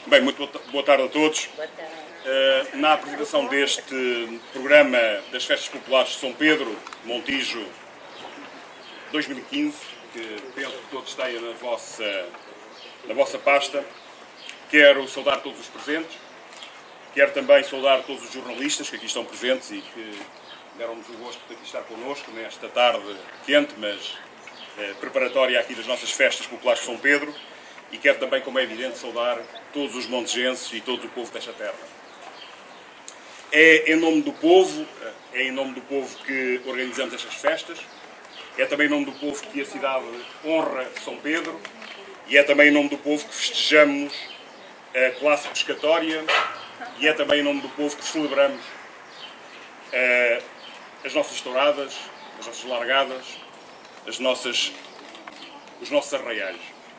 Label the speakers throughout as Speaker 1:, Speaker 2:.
Speaker 1: Bem, muito boa tarde a todos.
Speaker 2: Boa tarde.
Speaker 1: Na apresentação deste programa das Festas Populares de São Pedro, Montijo 2015, que penso que todos têm na vossa pasta, quero saudar todos os presentes, quero também saudar todos os jornalistas que aqui estão presentes e que deram-nos o gosto de aqui estar connosco nesta tarde quente, mas preparatória aqui das nossas Festas Populares de São Pedro. E quero também, como é evidente, saudar todos os montijenses e todo o povo desta terra. É em nome do povo que organizamos estas festas, é também em nome do povo que a cidade honra São Pedro e é também em nome do povo que festejamos a classe pescatória e é também em nome do povo que celebramos as nossas touradas, as nossas largadas, os nossos arraiais.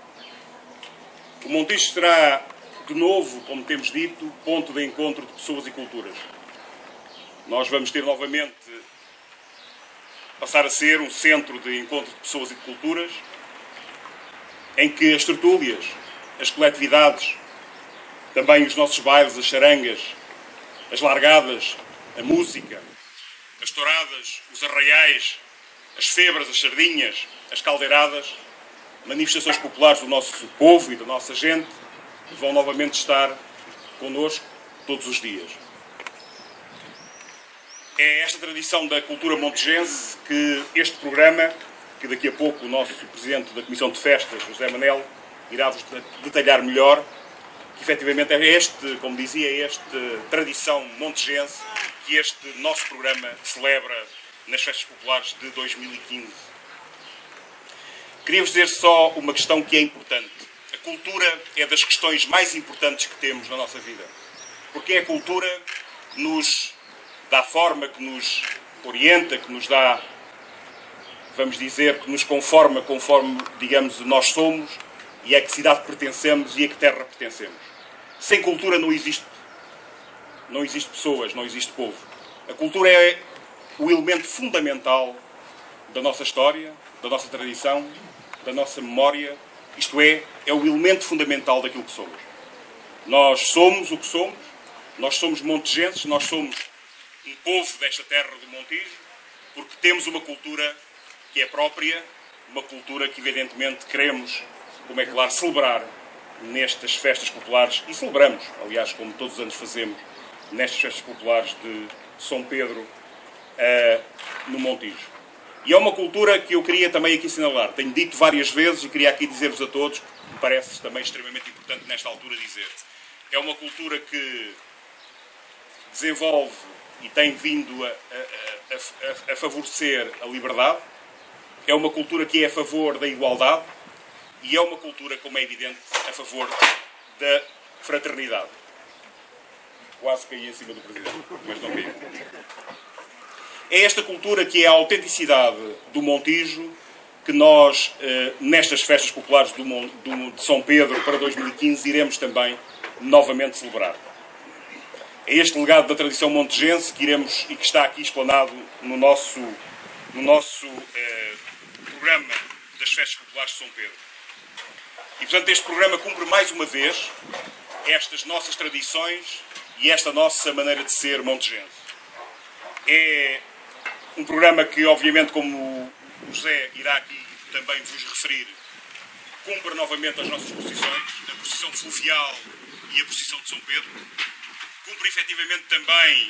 Speaker 1: O Montijo será, de novo, como temos dito, ponto de encontro de pessoas e culturas. Nós vamos ter novamente passar a ser um centro de encontro de pessoas e de culturas, em que as tertúlias, as coletividades, também os nossos bailes, as charangas, as largadas, a música, as touradas, os arraiais, as febras, as sardinhas, as caldeiradas, manifestações populares do nosso povo e da nossa gente, vão novamente estar connosco todos os dias. É esta tradição da cultura montijense que este programa, que daqui a pouco o nosso Presidente da Comissão de Festas, José Manel, irá-vos detalhar melhor, que efetivamente é como dizia, esta tradição montijense que este nosso programa celebra nas Festas Populares de 2015. Queria-vos dizer só uma questão que é importante. A cultura é das questões mais importantes que temos na nossa vida. Porque é a cultura que nos dá forma, que nos orienta, que nos dá, vamos dizer, que nos conforma conforme, digamos, nós somos e a que cidade pertencemos e a que terra pertencemos. Sem cultura não existe pessoas, não existe povo. A cultura é o elemento fundamental da nossa história, da nossa tradição, da nossa memória, isto é o elemento fundamental daquilo que somos. Nós somos o que somos, nós somos montijenses, nós somos um povo desta terra do Montijo, porque temos uma cultura que é própria, uma cultura que evidentemente queremos, como é claro, celebrar nestas festas populares, e celebramos, aliás, como todos os anos fazemos, nestas festas populares de São Pedro, no Montijo. E é uma cultura que eu queria também aqui assinalar. Tenho dito várias vezes e queria aqui dizer-vos a todos, que me parece também extremamente importante nesta altura dizer. É uma cultura que desenvolve e tem vindo a favorecer a liberdade. É uma cultura que é a favor da igualdade e é uma cultura, como é evidente, a favor da fraternidade. Quase caí em cima do Presidente, mas não caí. É esta cultura que é a autenticidade do Montijo que nós, nestas festas populares de São Pedro para 2015, iremos também novamente celebrar. É este legado da tradição montijense que iremos e que está aqui explanado no nosso programa das festas populares de São Pedro. E, portanto, este programa cumpre mais uma vez estas nossas tradições e esta nossa maneira de ser montijense. É um programa que, obviamente, como o José irá aqui também vos referir, cumpre novamente as nossas posições, a posição fluvial e a posição de São Pedro. Cumpre efetivamente também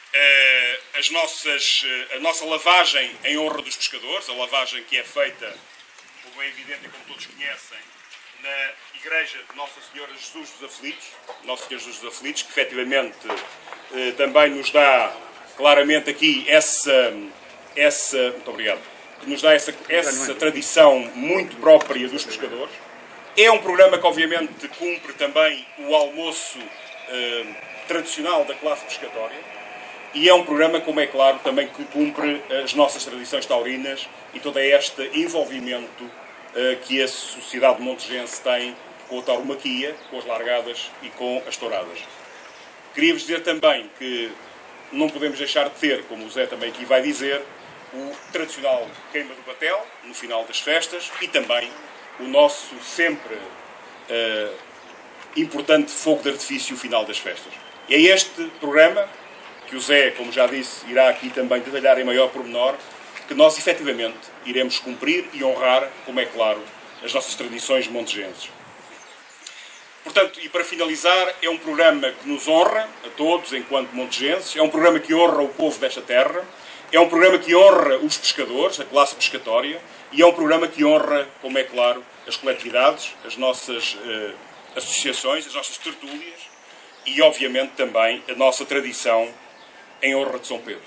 Speaker 1: a nossa lavagem em honra dos pescadores, a lavagem que é feita, como é evidente e como todos conhecem, na Igreja de Nossa Senhora Jesus dos Aflitos, Nosso Senhor Jesus dos Aflitos, que efetivamente também nos dá claramente aqui muito obrigado, que nos dá essa tradição muito própria dos pescadores. É um programa que obviamente cumpre também o almoço tradicional da classe pescatória e é um programa, como é claro, também que cumpre as nossas tradições taurinas e todo este envolvimento que a sociedade montijense tem com a tauromaquia, com as largadas e com as touradas. Queria-vos dizer também que não podemos deixar de ter, como o Zé também aqui vai dizer, o tradicional queima do batel, no final das festas, e também o nosso sempre importante fogo de artifício final das festas. E é este programa, que o Zé, como já disse, irá aqui também detalhar em maior pormenor, que nós efetivamente iremos cumprir e honrar, como é claro, as nossas tradições montegenses. Portanto, e para finalizar, é um programa que nos honra, a todos, enquanto montegenses, é um programa que honra o povo desta terra, é um programa que honra os pescadores, a classe pescatória, e é um programa que honra, como é claro, as coletividades, as nossas associações, as nossas tertúlias e, obviamente, também a nossa tradição em honra de São Pedro.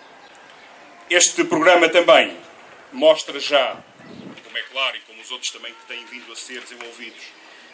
Speaker 1: Este programa também mostra já, como é claro, e como os outros também que têm vindo a ser desenvolvidos,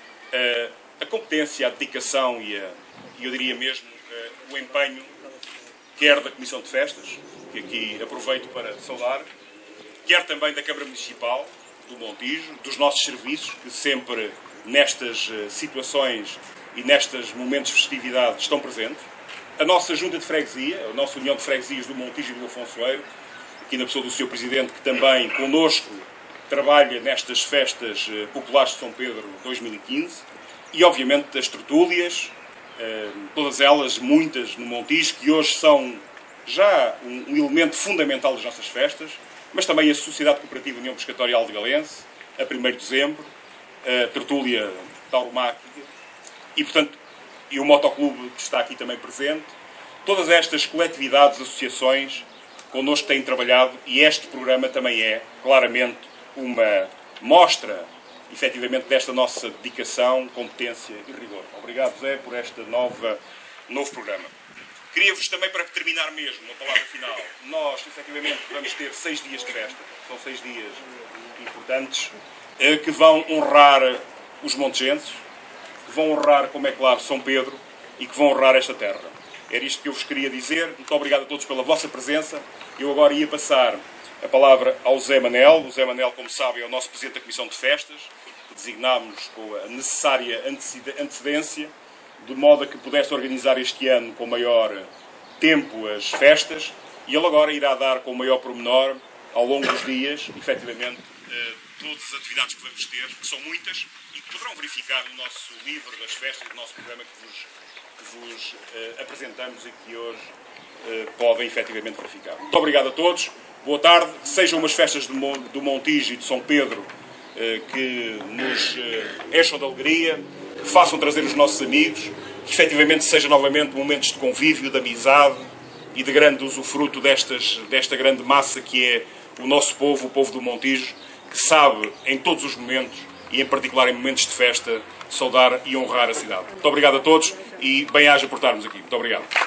Speaker 1: a competência, a dedicação e eu diria mesmo, o empenho, quer da Comissão de Festas, que aqui aproveito para saudar, quer também da Câmara Municipal do Montijo, dos nossos serviços, que sempre nestas situações e nestes momentos de festividade estão presentes, a nossa Junta de Freguesia, a nossa União de Freguesias do Montijo e do Afonsoeiro, aqui na pessoa do Sr. Presidente, que também connosco trabalha nestas festas populares de São Pedro 2015, e obviamente as tertúlias, todas elas, muitas no Montijo, que hoje são já um elemento fundamental das nossas festas, mas também a Sociedade Cooperativa União Pescatória Aldegalense, a 1º de dezembro, a tertúlia tauromáquica e, portanto, e o Motoclube que está aqui também presente. Todas estas coletividades, associações, connosco têm trabalhado e este programa também é, claramente, uma mostra, efetivamente, desta nossa dedicação, competência e rigor. Obrigado, Zé, por este novo programa. Queria-vos também, para terminar mesmo, uma palavra final. Nós, efetivamente, vamos ter 6 dias de festa. São 6 dias importantes que vão honrar os montegenses, que vão honrar, como é claro, São Pedro e que vão honrar esta terra. Era isto que eu vos queria dizer. Muito obrigado a todos pela vossa presença. Eu agora ia passar a palavra ao Zé Manel. O Zé Manel, como sabem, é o nosso Presidente da Comissão de Festas, que designámos com a necessária antecedência, de modo a que pudesse organizar este ano com maior tempo as festas, e ele agora irá dar com maior pormenor, ao longo dos dias, efetivamente, todas as atividades que vamos ter, que são muitas, e que poderão verificar no nosso livro das festas, no nosso programa que vos apresentamos e que hoje podem efetivamente verificar. Muito obrigado a todos, boa tarde, sejam umas festas do Montijo e de São Pedro que nos encham de alegria, que façam trazer os nossos amigos, que efetivamente sejam novamente momentos de convívio, de amizade e de grande usufruto desta grande massa que é o nosso povo, o povo do Montijo, que sabe em todos os momentos e em particular em momentos de festa saudar e honrar a cidade. Muito obrigado a todos e bem-aja por estarmos aqui. Muito obrigado.